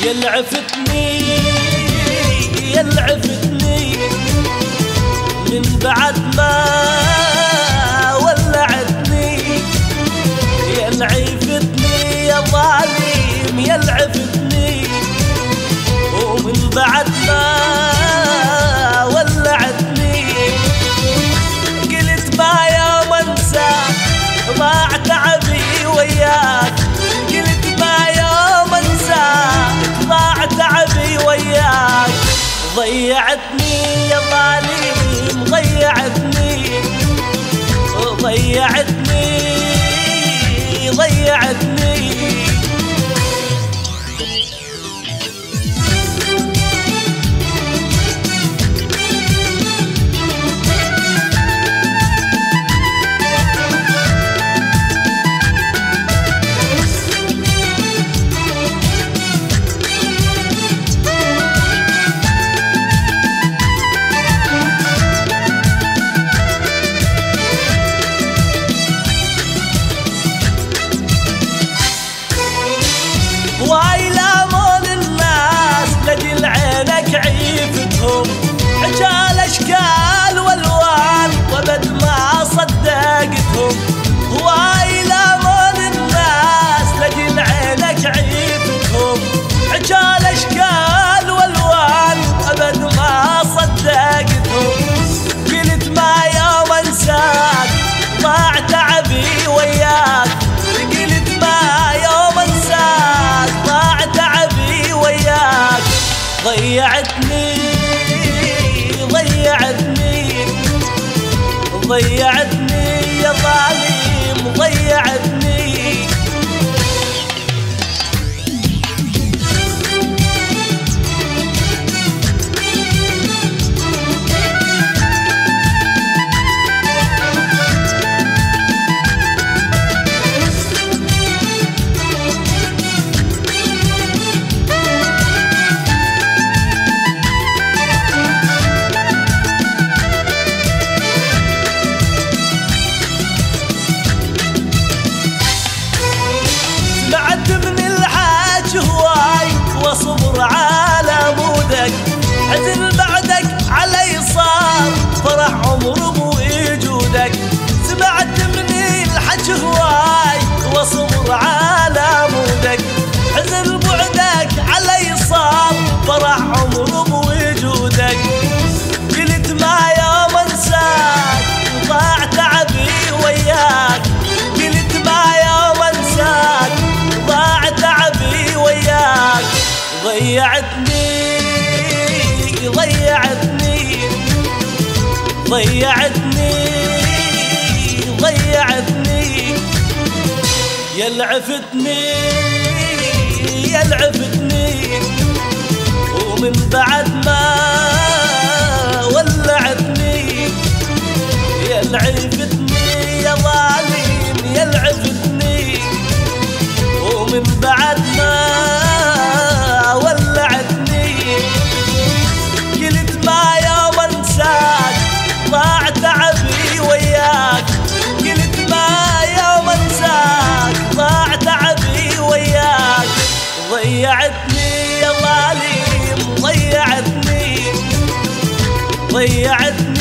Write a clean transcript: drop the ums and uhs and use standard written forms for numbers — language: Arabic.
يلعفتني يلعفتني من بعد ما ولعتني، يلعفتني يا ظالم يلعفتني، ومن بعد ما ولعتني قلت ما يوم انسى ضاع تعبي وياك، قلت ما يوم انسى ضاع تعبي وياك، ضيعتني يا ظالم ضيعتني ضيعتني ضيعتني. واي لامون الناس لجل عينك عيفتهم، حكى الاشكال والوان وبد ما صدقتهم، واي لامون الناس لجل عينك عيفتهم، حكى الاشكال والوان وبد ما صدقتهم، قلت ما يوم انساك ضاع تعبي وياك، قلت ما يوم انساك ضاع تعبي وياك، ضيعتني ضيعتني ضيعتني يا ظالم ضيعتني. سمعت من الحاج هواي وصبر على مودك، حزن بعدك علي صار فرح عمر بوجودك، سمعت من الحاج هواي وصبر على مودك، حزن بعدك علي صار فرح عمر بوجودك، قلت ما يوم انساك ضاع تعبي وياك، قلت ما يوم انساك ضاع تعبي وياك، ضيعتني ضيعتني ضيعتني ضيعتني. يلعفتني يلعفتني ومن بعد ما ولعتني، يلعفتني يا ظالم يلعفتني، ومن بعد ما ولعتني قلت ما يوم انساك ضاع تعبي وياك، قلت ما يوم انساك ضاع تعبي وياك، ضيعتني يا ظالم ضيعتني ضيعتني